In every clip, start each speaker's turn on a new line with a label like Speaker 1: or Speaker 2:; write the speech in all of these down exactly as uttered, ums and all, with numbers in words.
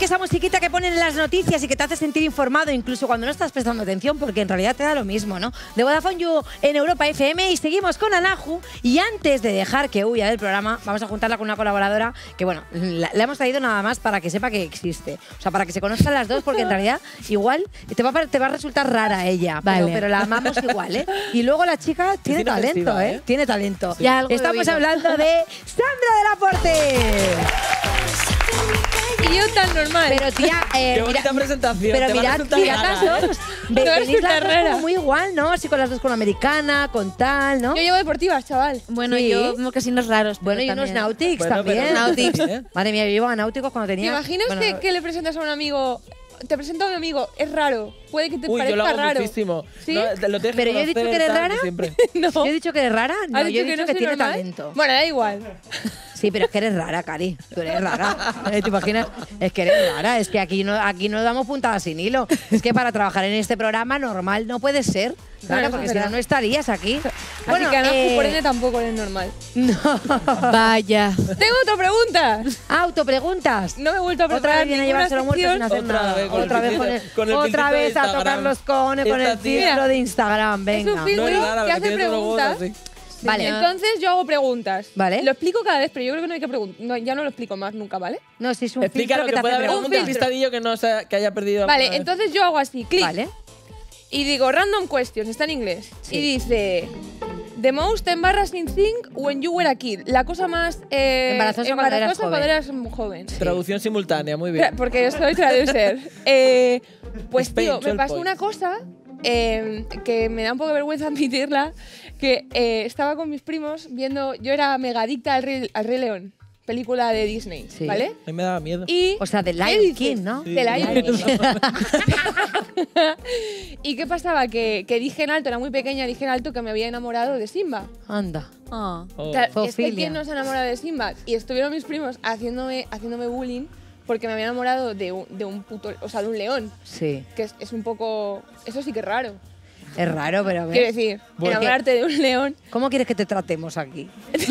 Speaker 1: esa musiquita que ponen en las noticias y que te hace sentir informado incluso cuando no estás prestando atención, porque en realidad te da lo mismo, ¿no? De Vodafone You en Europa F M y seguimos con Anahu. Y antes de dejar que huya del programa, vamos a juntarla con una colaboradora que, bueno, la, la hemos traído nada más para que sepa que existe. O sea, para que se conozcan las dos, porque en realidad igual te va a, te va a resultar rara ella, vale. pero, pero la amamos igual, ¿eh? Y luego la chica tiene talento, ¿eh? ¿eh? Tiene talento. Sí. Estamos hablando de Sandra del Aporte.
Speaker 2: Y yo tan normal.
Speaker 1: Pero tía, eh,
Speaker 3: qué bonita
Speaker 1: mira,
Speaker 3: presentación.
Speaker 1: Pero mirad, mirad las dos.
Speaker 2: Ve,
Speaker 1: venís las
Speaker 2: dos
Speaker 1: como muy igual, ¿no? Así con las dos con americana, con tal, ¿no?
Speaker 2: Yo llevo deportivas, chaval.
Speaker 4: Bueno,
Speaker 1: ¿Sí?
Speaker 4: yo mocasinos raros.
Speaker 1: Bueno, y
Speaker 4: también.
Speaker 1: unos Nautics
Speaker 3: bueno,
Speaker 1: también.
Speaker 4: Nautics.
Speaker 3: ¿eh?
Speaker 1: Madre mía, yo llevaba Náuticos cuando tenía...
Speaker 2: ¿Te imaginas
Speaker 1: bueno,
Speaker 2: que, que le presentas a un amigo? Te presento a mi amigo, es raro. Puede que te
Speaker 3: Uy,
Speaker 2: parezca
Speaker 3: yo lo hago
Speaker 2: raro.
Speaker 3: muchísimo.
Speaker 2: ¿Sí?
Speaker 3: No, lo tienes
Speaker 1: Pero
Speaker 3: que
Speaker 1: yo he dicho
Speaker 3: conocer,
Speaker 1: que eres
Speaker 3: tal,
Speaker 1: rara.
Speaker 3: siempre.
Speaker 2: No.
Speaker 1: ¿Yo he dicho que eres rara? No,
Speaker 2: ¿Has
Speaker 1: yo
Speaker 2: dicho
Speaker 1: he
Speaker 2: que
Speaker 1: dicho
Speaker 2: no
Speaker 1: que
Speaker 2: soy
Speaker 1: tiene
Speaker 2: normal?
Speaker 1: talento.
Speaker 2: Bueno, da igual.
Speaker 1: Sí, pero es que eres rara, Cari. Tú eres rara. ¿Te imaginas? Es que eres rara. Es que aquí no, aquí no damos puntadas sin hilo. Es que para trabajar en este programa normal no puede ser. Claro,
Speaker 2: No,
Speaker 1: porque
Speaker 2: es
Speaker 1: si no,
Speaker 2: verdad.
Speaker 1: no estarías aquí.
Speaker 2: Así que Anahu,
Speaker 1: eh,
Speaker 2: por ende, tampoco eres normal.
Speaker 1: No.
Speaker 4: Vaya.
Speaker 2: Tengo otra pregunta.
Speaker 1: Autopreguntas.
Speaker 2: No me he vuelto a
Speaker 1: Otra
Speaker 2: preparar
Speaker 1: vez viene a
Speaker 2: ninguna
Speaker 1: llevárselo muerto sin
Speaker 2: sección.
Speaker 1: hacer
Speaker 3: Otra
Speaker 1: nada.
Speaker 3: vez con el
Speaker 1: Otra vez con el,
Speaker 3: filtrito- con el
Speaker 1: otra
Speaker 3: filtrito de
Speaker 1: vez a tocar
Speaker 3: Instagram.
Speaker 1: los cojones con
Speaker 3: Esta
Speaker 1: el
Speaker 3: tía-
Speaker 1: filtro de Instagram. Venga.
Speaker 2: Es un filtro
Speaker 3: No es rara,
Speaker 2: que
Speaker 3: la
Speaker 2: hace
Speaker 3: tiene todos los huevos
Speaker 2: preguntas.
Speaker 3: así.
Speaker 1: Vale.
Speaker 2: Entonces yo hago preguntas.
Speaker 1: Vale.
Speaker 2: Lo explico cada vez, pero yo creo que no hay que preguntar. No, ya no lo explico más nunca, ¿vale?
Speaker 1: No, si es un
Speaker 3: Explica
Speaker 1: filtro
Speaker 3: lo
Speaker 1: que
Speaker 3: que
Speaker 1: te
Speaker 3: pueda
Speaker 1: hace
Speaker 3: haber. Un
Speaker 1: preguntas.
Speaker 3: despistadillo que, no se, que haya perdido.
Speaker 2: Vale,
Speaker 3: alguna vez.
Speaker 2: entonces yo hago así, clic.
Speaker 1: Vale.
Speaker 2: Y digo random questions, está en inglés.
Speaker 1: Sí.
Speaker 2: Y dice: The most embarrassing thing when you were a kid. La cosa más eh,
Speaker 1: Embarazosa cuando eras
Speaker 2: embarazosa cuando
Speaker 1: joven.
Speaker 2: eras joven.
Speaker 3: Traducción simultánea, muy
Speaker 2: Tra-
Speaker 3: bien.
Speaker 2: Porque yo soy traducer. eh, pues
Speaker 3: Spain,
Speaker 2: tío, me
Speaker 3: twelve
Speaker 2: pasó
Speaker 3: points.
Speaker 2: una cosa eh, que me da un poco de vergüenza admitirla, que eh, estaba con mis primos viendo, yo era mega adicta al Rey, al Rey León, película de Disney,
Speaker 1: Sí.
Speaker 2: ¿vale?
Speaker 3: A mí me daba miedo.
Speaker 2: Y
Speaker 1: O sea, de
Speaker 2: ¿qué
Speaker 1: Lion
Speaker 2: dices?
Speaker 1: King, ¿no?
Speaker 2: De Lion King. ¿Y qué pasaba? Que, que dije en alto, era muy pequeña, dije en alto que me había enamorado de Simba.
Speaker 1: Anda.
Speaker 4: Oh.
Speaker 3: Oh.
Speaker 2: Claro, es que
Speaker 1: Zoofilia.
Speaker 2: ¿quién no se ha enamorado de Simba? Y estuvieron mis primos haciéndome, haciéndome bullying porque me había enamorado de un, de un puto, o sea, de un león.
Speaker 1: Sí.
Speaker 2: Que es, es un poco, eso sí que es raro.
Speaker 1: Es raro, pero a ver.
Speaker 2: Quiero decir,
Speaker 1: Bueno,
Speaker 2: enamorarte de un león.
Speaker 1: ¿Cómo quieres que te tratemos aquí?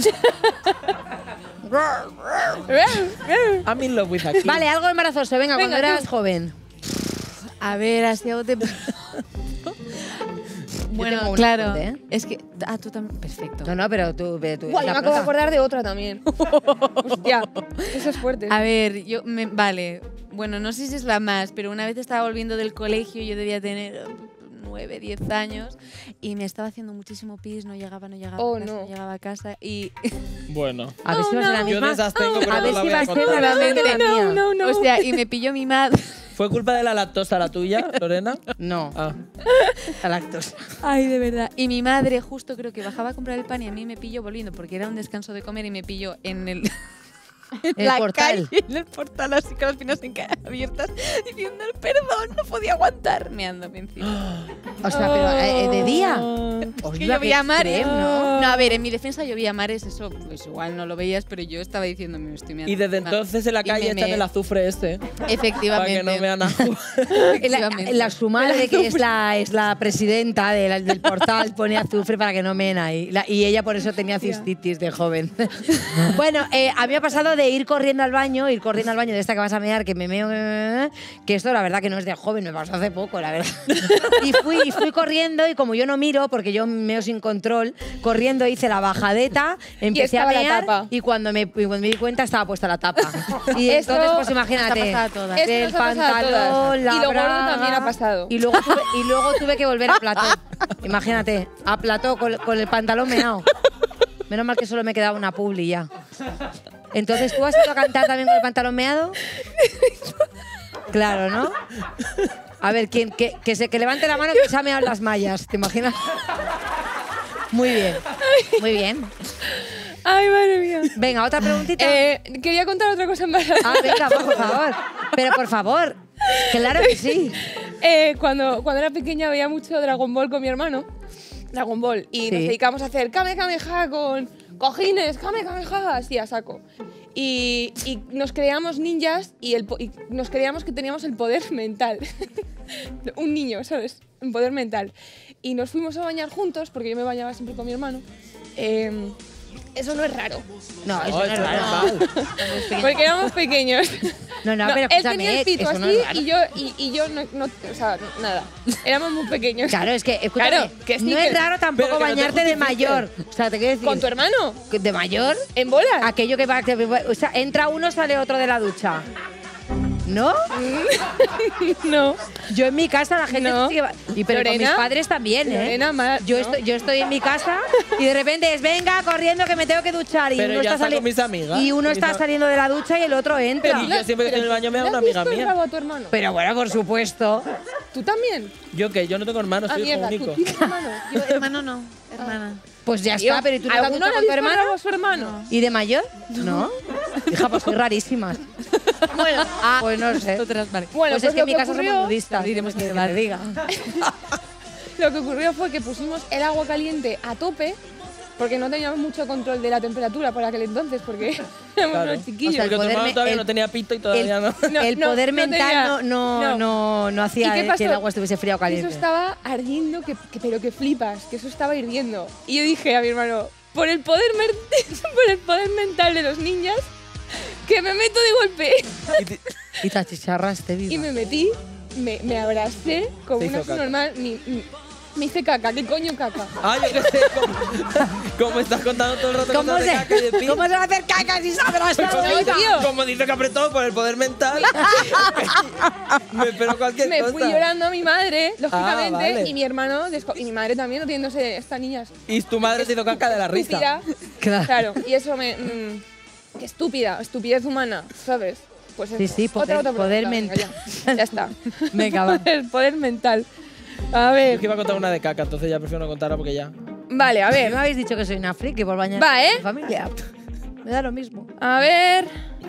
Speaker 3: I'm in love with a kid.
Speaker 1: Vale, algo embarazoso. Venga,
Speaker 2: Venga,
Speaker 1: cuando eras
Speaker 2: tú.
Speaker 1: joven.
Speaker 4: A ver, así algo de... Bueno,
Speaker 1: tengo una
Speaker 4: claro.
Speaker 1: fuerte, ¿eh?
Speaker 4: Es que... Ah, tú también. Perfecto.
Speaker 1: No, no, pero tú... ve, tú
Speaker 2: Guau, yo
Speaker 1: esa
Speaker 2: me acabo de
Speaker 1: plaza.
Speaker 2: acordar de otra también. Hostia, eso es fuerte.
Speaker 4: A ver, yo... Me, vale. Bueno, no sé si es la más, pero una vez estaba volviendo del colegio, yo debía tener eh, nueve, diez años, y me estaba haciendo muchísimo pis, no llegaba, no llegaba
Speaker 2: Oh,
Speaker 4: a casa,
Speaker 2: no.
Speaker 4: no llegaba a casa, y...
Speaker 3: Bueno.
Speaker 1: A ver si va a ser la
Speaker 3: Yo
Speaker 1: misma.
Speaker 3: de esas tengo, pero
Speaker 1: A
Speaker 3: no
Speaker 1: ver
Speaker 3: la
Speaker 1: si
Speaker 3: voy
Speaker 1: va
Speaker 3: a
Speaker 1: a ser
Speaker 3: contar.
Speaker 1: realmente la mía.
Speaker 2: No, no, no.
Speaker 4: O sea, y me pilló mi madre...
Speaker 3: ¿Fue culpa de la lactosa la tuya, Lorena?
Speaker 1: No,
Speaker 3: Ah.
Speaker 1: la lactosa.
Speaker 4: Ay, de verdad. Y mi madre justo creo que bajaba a comprar el pan y a mí me pilló volviendo porque era un descanso de comer y me pilló en el... en
Speaker 1: El
Speaker 4: la
Speaker 1: portal.
Speaker 4: calle, en el portal, así con las piernas en ca- abiertas, diciendo perdón, no podía aguantar, meándome encima.
Speaker 1: O sea, pero eh, ¿de día?
Speaker 4: Es que
Speaker 1: Hostia,
Speaker 4: llovía
Speaker 1: qué
Speaker 4: mares,
Speaker 1: extremo,
Speaker 4: ¿no? No, a ver, en mi defensa llovía mares, eso pues igual no lo veías, pero yo estaba diciendo me estoy meando
Speaker 3: Y desde
Speaker 4: encima.
Speaker 3: entonces en la
Speaker 4: Y
Speaker 3: calle
Speaker 4: me
Speaker 3: echan
Speaker 4: meé.
Speaker 3: el azufre este. Para
Speaker 4: Efectivamente.
Speaker 3: que no vean a
Speaker 1: La,
Speaker 4: Efectivamente.
Speaker 1: la su madre, que es la, es la presidenta de la- del portal, pone azufre para que no meen ahí. La- y ella por eso tenía cistitis de joven. Bueno, eh, a mí me ha pasado de ir corriendo al baño, ir corriendo al baño de esta que vas a mear, que me meo, que esto la verdad que no es de joven, me pasó hace poco, la verdad. Y fui, y fui corriendo y como yo no miro, porque yo meo sin control, corriendo hice la bajadeta, empecé a
Speaker 2: estaba la
Speaker 1: mear
Speaker 2: tapa.
Speaker 1: y cuando me, y cuando me di cuenta estaba puesta la tapa. Y
Speaker 2: Eso
Speaker 1: entonces, pues
Speaker 4: nos
Speaker 1: imagínate,
Speaker 4: ha pasado a todas.
Speaker 2: Esto
Speaker 1: el
Speaker 2: nos ha pasado a
Speaker 1: pantalón,
Speaker 2: todas.
Speaker 1: la
Speaker 2: Y lo gordo
Speaker 1: braga,
Speaker 2: también ha pasado.
Speaker 1: Y luego tuve, y luego tuve que volver a plató. Imagínate, a plató con, con el pantalón meado. Menos mal que solo me quedaba una publi ya. Entonces, ¿tú has ido a cantar también con el pantalón meado? Claro, ¿no? A ver, ¿quién, que, que, se, que levante la mano que se ha meado las mallas, ¿te imaginas? Muy bien, muy bien.
Speaker 2: Ay, madre mía.
Speaker 1: Venga, otra preguntita.
Speaker 2: Eh, quería contar otra cosa embarazada.
Speaker 1: Ah, venga, por favor. Pero por favor, claro que sí.
Speaker 2: Eh, cuando, cuando era pequeña veía mucho Dragon Ball con mi hermano. Dragon Ball. Y
Speaker 1: Sí.
Speaker 2: nos dedicamos a hacer Kame Kameha con cojines, Kame Kameha, así a saco. Y, y nos creíamos ninjas y, el, po- y nos creíamos que teníamos el poder mental. Un niño, ¿sabes? Un poder mental. Y nos fuimos a bañar juntos, porque yo me bañaba siempre con mi hermano. Eh, eso no es raro,
Speaker 1: No, eso
Speaker 3: No,
Speaker 1: no es
Speaker 3: esto no es
Speaker 1: raro.
Speaker 3: mal.
Speaker 2: porque éramos pequeños.
Speaker 1: No, no,
Speaker 2: No,
Speaker 1: pero
Speaker 2: él
Speaker 1: escúchame,
Speaker 2: tenía el pito
Speaker 1: eso
Speaker 2: así
Speaker 1: no es raro.
Speaker 2: y yo, y, y yo no, no, o sea, nada. Éramos muy pequeños.
Speaker 1: Claro, es que, escúchame,
Speaker 2: Claro, que sí,
Speaker 1: no
Speaker 2: que-
Speaker 1: es raro tampoco
Speaker 3: Pero que no te
Speaker 1: bañarte de
Speaker 3: justifiques.
Speaker 1: mayor. O sea, te quiero decir…
Speaker 2: ¿Con tu hermano?
Speaker 1: ¿De mayor?
Speaker 2: ¿En bolas?
Speaker 1: Aquello que va… que- o sea, entra uno, sale otro de la ducha. ¿No?
Speaker 2: No.
Speaker 1: Yo en mi casa la gente
Speaker 2: No.
Speaker 1: sí que va… Y pero con
Speaker 2: Lorena,
Speaker 1: mis padres también, ¿eh?
Speaker 2: Lorena, ma-
Speaker 1: yo,
Speaker 2: no.
Speaker 1: estoy, yo estoy en mi casa y de repente es venga corriendo que me tengo que duchar y
Speaker 3: Pero
Speaker 1: uno
Speaker 3: ya
Speaker 1: está,
Speaker 3: está
Speaker 1: sali-
Speaker 3: con mis amigas.
Speaker 1: y uno
Speaker 3: Mis
Speaker 1: está
Speaker 3: am-
Speaker 1: saliendo de la ducha y el otro entra.
Speaker 3: Y yo siempre que estoy en el baño me da
Speaker 2: ¿Le
Speaker 3: una
Speaker 2: has
Speaker 3: amiga
Speaker 2: visto el
Speaker 3: mía.
Speaker 2: rabo a tu hermano?
Speaker 1: Pero bueno, por supuesto.
Speaker 2: ¿Tú también?
Speaker 3: Yo que yo no tengo hermanos,
Speaker 2: Ah,
Speaker 3: soy hijo
Speaker 2: mierda,
Speaker 3: único.
Speaker 2: ¿tú tienes hermano?
Speaker 4: Yo, hermano no, hermana.
Speaker 1: Pues ya
Speaker 2: Tío,
Speaker 1: está, pero ¿y tú te has
Speaker 2: ¿alguno
Speaker 1: duchado
Speaker 2: le
Speaker 1: con
Speaker 2: ha
Speaker 1: tu
Speaker 2: visto el
Speaker 1: hermano?
Speaker 2: rabo a su hermano?
Speaker 1: ¿Y de mayor? No. Hija, pues soy rarísimas.
Speaker 2: Bueno,
Speaker 1: Ah, pues no sé.
Speaker 4: Otras, vale.
Speaker 2: bueno,
Speaker 1: pues
Speaker 2: pues
Speaker 1: es que en
Speaker 2: lo
Speaker 1: mi
Speaker 2: que
Speaker 1: casa
Speaker 2: ocurrió,
Speaker 1: somos nudistas.
Speaker 4: diremos que
Speaker 1: que
Speaker 4: vale.
Speaker 1: te diga.
Speaker 2: lo que ocurrió fue que pusimos el agua caliente a tope porque no teníamos mucho control de la temperatura para aquel entonces porque éramos
Speaker 3: Claro.
Speaker 2: unos chiquillos.
Speaker 1: O sea, el
Speaker 3: Porque tu hermano
Speaker 1: poder me-
Speaker 3: todavía
Speaker 1: el-
Speaker 3: no tenía pito y todavía no.
Speaker 2: No,
Speaker 1: el
Speaker 2: no,
Speaker 1: poder
Speaker 2: no
Speaker 1: mental
Speaker 2: tenía-
Speaker 1: no, no,
Speaker 2: no.
Speaker 1: no, no hacía
Speaker 2: ¿Y qué
Speaker 1: que
Speaker 2: pasó?
Speaker 1: el agua estuviese fría o
Speaker 2: Que eso
Speaker 1: caliente.
Speaker 2: estaba ardiendo, que, que- pero que flipas, que eso estaba hirviendo. Y yo dije a mi hermano, por el poder, mer- por el poder mental de los ninjas, que me meto de golpe.
Speaker 3: Y te-
Speaker 1: Y te achicharraste viva.
Speaker 2: Y me metí, me, me abracé como
Speaker 3: Se
Speaker 2: una
Speaker 3: hizo caca.
Speaker 2: normal. Mi- mi- me hice caca, ¿qué coño caca?
Speaker 3: Ah, yo qué sé, como, como estás contando todo el rato
Speaker 1: ¿Cómo
Speaker 3: cosas de
Speaker 1: se,
Speaker 3: caca y de pis.
Speaker 1: ¿Cómo se va a hacer caca si se abraza?
Speaker 3: Como,
Speaker 2: No,
Speaker 3: dice,
Speaker 2: tío.
Speaker 3: como dice que apretó por el poder mental. me espero cualquier
Speaker 2: Me
Speaker 3: cosa.
Speaker 2: fui llorando a mi madre, lógicamente,
Speaker 3: vale.
Speaker 2: y mi hermano, desco- y mi madre también, riéndose, estas niñas.
Speaker 3: Y tu madre se hizo caca de la risa.
Speaker 2: Estúpida.
Speaker 1: Claro.
Speaker 2: Claro, y eso me. mm, qué estúpida, estupidez humana, ¿sabes? Pues
Speaker 1: Sí,
Speaker 2: eso.
Speaker 1: sí, poder-
Speaker 2: Otra, otra
Speaker 1: poder
Speaker 2: pregunta,
Speaker 1: mental.
Speaker 2: venga, Ya, ya está.
Speaker 1: Venga, va.
Speaker 2: Poder, poder mental. A
Speaker 3: Yo
Speaker 2: ver,
Speaker 3: que iba a contar una de caca, entonces ya prefiero no contarla porque ya.
Speaker 2: vale, a
Speaker 1: Me
Speaker 2: ver.
Speaker 1: habéis dicho que soy una friki por bañar
Speaker 2: Va, ¿eh?
Speaker 1: mi familia. Me da lo mismo.
Speaker 2: A ver.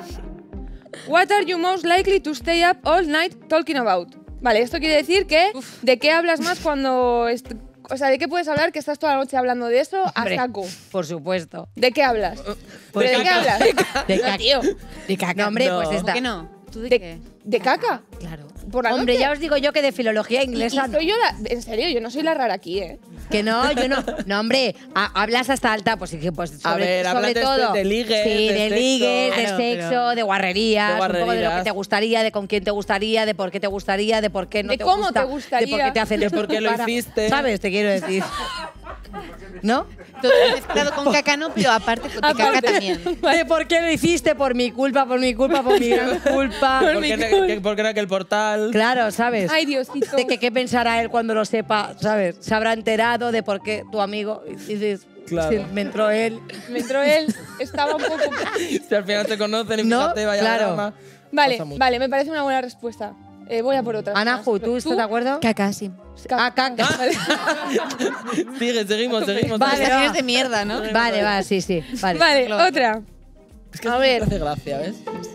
Speaker 2: What are you most likely to stay up all night talking about? Vale, esto quiere decir que ¿de qué hablas más cuando est- o sea, ¿de qué puedes hablar que estás toda la noche hablando de eso
Speaker 1: Hombre,
Speaker 2: a saco?
Speaker 1: Por supuesto.
Speaker 2: ¿De qué hablas?
Speaker 1: Pues
Speaker 2: ¿Pero de qué
Speaker 3: caca.
Speaker 2: hablas?
Speaker 1: De
Speaker 2: No,
Speaker 1: caca.
Speaker 2: tío.
Speaker 1: De caca. No, hombre,
Speaker 3: No.
Speaker 1: pues
Speaker 3: ¿Por
Speaker 1: esta.
Speaker 4: ¿Por qué no? ¿Tú de,
Speaker 2: ¿De,
Speaker 4: qué?
Speaker 2: de caca?
Speaker 1: Claro.
Speaker 2: ¿Por la
Speaker 1: Hombre,
Speaker 2: noche?
Speaker 1: ya os digo yo que de filología
Speaker 2: Y
Speaker 1: inglesa no.
Speaker 2: soy yo la, en serio, yo no soy la rara aquí, ¿eh?
Speaker 1: Que no, yo no. No, hombre, ha- hablas hasta alta, pues sí que pues sobre,
Speaker 3: A ver, hablas
Speaker 1: sobre
Speaker 3: de-
Speaker 1: todo.
Speaker 3: de ligues,
Speaker 1: sí,
Speaker 3: de
Speaker 1: de,
Speaker 3: sexo.
Speaker 1: ligues, de
Speaker 4: Claro,
Speaker 1: sexo,
Speaker 4: pero-
Speaker 1: de guarrerías,
Speaker 3: De
Speaker 1: un poco de lo que
Speaker 3: guarrerías.
Speaker 1: te gustaría, de con quién te gustaría, de por qué te gustaría, de por qué no
Speaker 2: De
Speaker 1: te
Speaker 2: cómo
Speaker 1: gusta,
Speaker 2: te gustaría.
Speaker 1: de por qué te hacen
Speaker 3: De
Speaker 1: esto
Speaker 3: por
Speaker 1: en
Speaker 3: qué
Speaker 1: tu
Speaker 3: lo
Speaker 1: cara.
Speaker 3: hiciste.
Speaker 1: ¿Sabes? Te quiero decir. ¿No?
Speaker 4: Todo mezclado con caca no, pero aparte con de caca
Speaker 2: Aparte.
Speaker 4: también.
Speaker 1: ¿De por qué lo hiciste? Por mi culpa, por mi culpa, por mi gran culpa.
Speaker 2: Por
Speaker 3: ¿Por
Speaker 2: mi
Speaker 3: qué,
Speaker 2: cul-
Speaker 3: no- que- por qué era que el portal?
Speaker 1: Claro, ¿sabes?
Speaker 2: Ay, Diosito.
Speaker 1: De que qué pensará él cuando lo sepa, ¿sabes? Se habrá enterado de por qué tu amigo. Y dices,
Speaker 3: Claro.
Speaker 1: sí, me entró él.
Speaker 2: Me entró él, estaba un poco...
Speaker 3: Si al final te conocen y
Speaker 1: No,
Speaker 3: fíjate, vaya
Speaker 1: claro.
Speaker 3: drama.
Speaker 2: Vale,
Speaker 3: Pasa mucho.
Speaker 2: vale, me parece una buena respuesta. Eh, voy a por otra.
Speaker 1: Anahu, ¿tú estás de acuerdo?
Speaker 4: Caca, sí.
Speaker 1: Ah, caca.
Speaker 2: Vale.
Speaker 3: Sigue, seguimos, seguimos.
Speaker 1: Vale,
Speaker 3: seguimos.
Speaker 1: va.
Speaker 4: Años de mierda, ¿no?
Speaker 1: Vale, va, sí, sí. Vale.
Speaker 2: Vale,
Speaker 4: Claro.
Speaker 2: otra.
Speaker 3: Es que
Speaker 2: A
Speaker 3: esto
Speaker 2: ver.
Speaker 3: me hace gracia, ¿ves?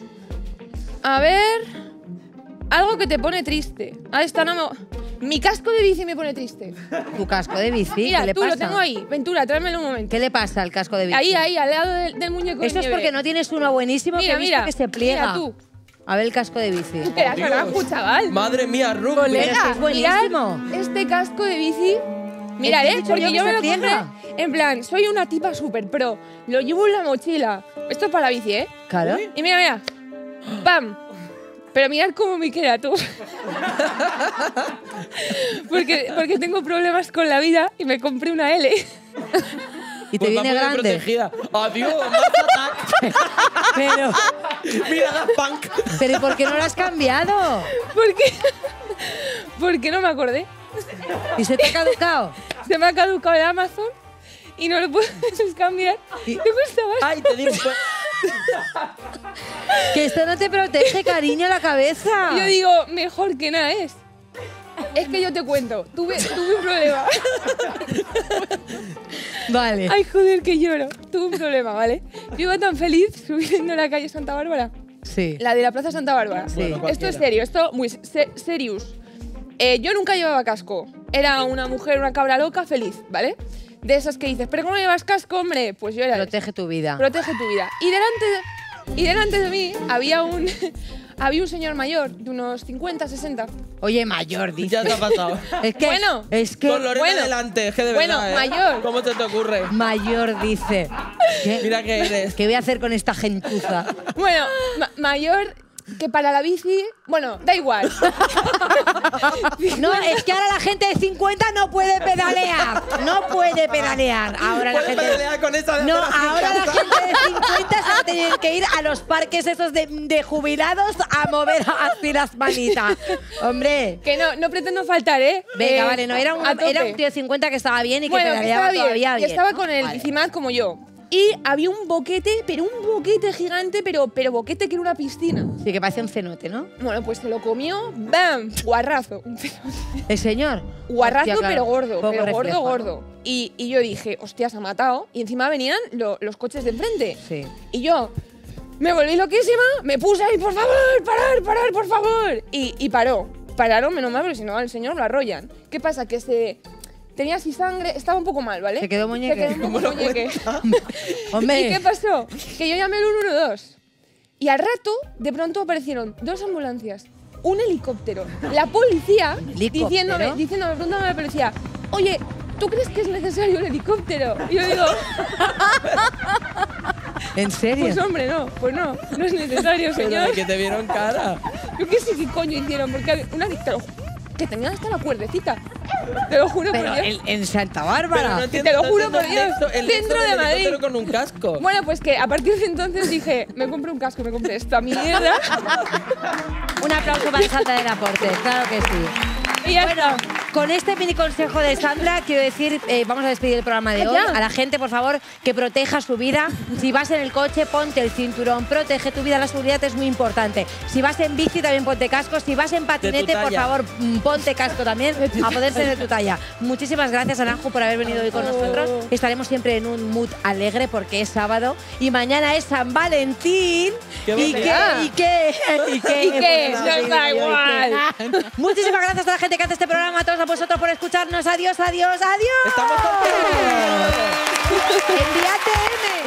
Speaker 2: A ver... Algo que te pone triste. Ah, esta no me... Mi casco de bici me pone triste.
Speaker 1: Tu casco de bici,
Speaker 2: Mira,
Speaker 1: ¿qué le
Speaker 2: tú
Speaker 1: pasa?
Speaker 2: lo tengo ahí. Ventura, tráemelo un momento.
Speaker 1: ¿Qué le pasa al casco de bici?
Speaker 2: Ahí, ahí, al lado del, del muñeco de
Speaker 1: Eso es
Speaker 2: nieve.
Speaker 1: porque no tienes uno buenísimo
Speaker 2: Mira,
Speaker 1: que he visto
Speaker 2: mira,
Speaker 1: que se pliega.
Speaker 2: mira tú.
Speaker 1: A ver el casco de bici.
Speaker 2: Espera,
Speaker 3: Dios.
Speaker 2: Anahu, chaval.
Speaker 3: Madre mía, rugby.
Speaker 1: Pero es que es buenísimo.
Speaker 2: mirad este casco de bici. Mirad,
Speaker 1: ¿Te he
Speaker 2: ¿eh?
Speaker 1: dicho
Speaker 2: Porque
Speaker 1: yo que
Speaker 2: yo me
Speaker 1: se
Speaker 2: lo compré.
Speaker 1: pliega?
Speaker 2: En plan, soy una tipa súper pro. Lo llevo en la mochila. Esto es para la bici, ¿eh?
Speaker 1: Claro.
Speaker 2: Y mira, mira. ¡Pam! Pero mirad cómo me queda tú. porque, porque tengo problemas con la vida y me compré una L.
Speaker 1: Y te
Speaker 3: Pues va
Speaker 1: viene
Speaker 3: muy
Speaker 1: grande.
Speaker 3: protegida. Adiós, más attack.
Speaker 1: Pero,
Speaker 3: Mira, Daft Punk.
Speaker 1: pero ¿y por qué no lo has cambiado?
Speaker 2: ¿Por qué? Porque no me acordé.
Speaker 1: ¿Y se te ha caducado?
Speaker 2: Se me ha caducado el Amazon y no lo puedes cambiar.
Speaker 1: Y-
Speaker 2: ¿Te gusta más?
Speaker 3: Ay, te digo. pues,
Speaker 1: Que esto no te protege, cariño, la cabeza.
Speaker 2: Yo digo, mejor que nada es. Es que yo te cuento, tuve, tuve un problema.
Speaker 1: Vale.
Speaker 2: Ay, joder, que lloro. Tuve un problema, ¿vale? Yo iba tan feliz subiendo la calle Santa Bárbara.
Speaker 1: Sí.
Speaker 2: La de la Plaza Santa Bárbara.
Speaker 1: Sí.
Speaker 3: Bueno,
Speaker 2: Esto es
Speaker 3: cualquiera.
Speaker 2: serio, esto muy se- serious. Eh, yo nunca llevaba casco. Era una mujer, una cabra loca, feliz, ¿vale? De esas que dices, ¿pero cómo no llevas casco, hombre? Pues yo era... esa.
Speaker 1: Protege tu vida.
Speaker 2: Protege tu vida. Y delante de, y delante de mí había un, había un señor mayor, de unos cincuenta, sesenta.
Speaker 1: Oye, mayor, dice.
Speaker 3: Ya te ha pasado.
Speaker 1: Es que,
Speaker 2: Bueno.
Speaker 1: es que
Speaker 3: Con Lorena
Speaker 2: bueno.
Speaker 3: delante, es que de
Speaker 2: Bueno,
Speaker 3: verdad, ¿eh?
Speaker 2: mayor.
Speaker 3: ¿Cómo se te ocurre?
Speaker 1: mayor dice. ¿Qué,
Speaker 3: Mira que eres.
Speaker 1: ¿Qué voy a hacer con esta gentuza?
Speaker 2: Bueno, ma- mayor que para la bici, bueno, da igual.
Speaker 1: No, es que ahora la gente de cincuenta no puede pedalear. No puede pedalear. Ahora la
Speaker 3: ¿Puedes
Speaker 1: gente.
Speaker 3: pedalear con esa de
Speaker 1: No,
Speaker 3: hacer así en
Speaker 1: ahora la
Speaker 3: casa?
Speaker 1: gente de cincuenta se va a tener que ir a los parques esos de, de jubilados a mover así las manitas. Hombre.
Speaker 2: Que no, no pretendo faltar, ¿eh?
Speaker 1: Venga,
Speaker 2: Eh,
Speaker 1: vale, no, era un,
Speaker 2: a tope.
Speaker 1: era un tío de cincuenta que estaba bien y que
Speaker 2: Bueno, que
Speaker 1: pedaleaba
Speaker 2: estaba bien,
Speaker 1: todavía
Speaker 2: que
Speaker 1: bien.
Speaker 2: estaba
Speaker 1: ¿no?
Speaker 2: con el
Speaker 1: Vale.
Speaker 2: bicimad como yo. Y había un boquete, pero un boquete gigante, pero, pero boquete que era una piscina.
Speaker 1: Sí, que parecía un cenote, ¿no?
Speaker 2: Bueno, pues se lo comió, ¡bam! Guarrazo. Un cenote.
Speaker 1: El señor.
Speaker 2: Guarrazo,
Speaker 1: Hostia, claro,
Speaker 2: pero gordo,
Speaker 1: poco
Speaker 2: pero gordo,
Speaker 1: reflejo, ¿no?
Speaker 2: gordo. Y, y yo dije, hostia, se ha matado. Y encima venían lo- los coches de enfrente.
Speaker 1: Sí.
Speaker 2: Y yo me volví loquísima, me puse ahí, por favor, parar, parar, por favor. Y, y paró. Pararon, menos mal, porque si no al señor lo arrollan. ¿Qué pasa? Que se... Tenía así sangre, estaba un poco mal, ¿vale?
Speaker 1: Se quedó muñeque.
Speaker 2: Se quedó un poco muñeque.
Speaker 1: Hombre.
Speaker 2: ¿Y qué pasó? Que yo llamé al uno uno dos. Y al rato, de pronto aparecieron dos ambulancias, un helicóptero, la policía
Speaker 1: ¿Helicóptero?
Speaker 2: diciéndome, diciéndome, preguntándome a la policía, oye, ¿tú crees que es necesario un helicóptero? Y yo digo,
Speaker 1: ¿En serio?
Speaker 2: pues hombre, no, pues no, no es necesario,
Speaker 3: Pero
Speaker 2: señor.
Speaker 3: de que te vieron cara.
Speaker 2: Yo qué sé qué coño hicieron, porque había una te lo ju- que tenían hasta la cuerdecita. Te lo juro
Speaker 1: Pero
Speaker 2: por Dios.
Speaker 1: en, en Santa
Speaker 3: Pero
Speaker 1: Bárbara.
Speaker 3: no entiendo,
Speaker 2: Te lo
Speaker 3: no
Speaker 2: juro
Speaker 3: entiendo
Speaker 2: por
Speaker 3: el
Speaker 2: Dios,
Speaker 3: nexo- el nexo
Speaker 2: dentro de
Speaker 3: del
Speaker 2: Madrid.
Speaker 3: helicóptero con un casco.
Speaker 2: Bueno, pues que a partir de entonces dije, me compré un casco, me compré esta mierda.
Speaker 1: Un aplauso para Sandra del Aporte, claro que sí.
Speaker 2: Y ya
Speaker 1: Bueno,
Speaker 2: está.
Speaker 1: con este mini consejo de Sandra, quiero decir, eh, vamos a despedir el programa de
Speaker 2: Ah,
Speaker 1: hoy.
Speaker 2: ya.
Speaker 1: A la gente, por favor, que proteja su vida. Si vas en el coche, ponte el cinturón, protege tu vida, la seguridad es muy importante. Si vas en bici, también ponte casco. Si vas en patinete, por
Speaker 3: talla.
Speaker 1: favor, mm, ponte casco también, a poder ser de tu talla. Muchísimas gracias, Anajo, por haber venido hoy con nosotros. Estaremos siempre en un mood alegre porque es sábado y mañana es San Valentín.
Speaker 3: ¡Qué
Speaker 1: ¿Y
Speaker 3: bonito!
Speaker 1: qué? ¿Y qué? ¿Y qué?
Speaker 2: ¿Y qué? Nos da igual.
Speaker 1: Muchísimas gracias a la gente que hace este programa, a todos a vosotros por escucharnos. Adiós, adiós, adiós.
Speaker 3: ¡Estamos contigo!
Speaker 1: Envíate M.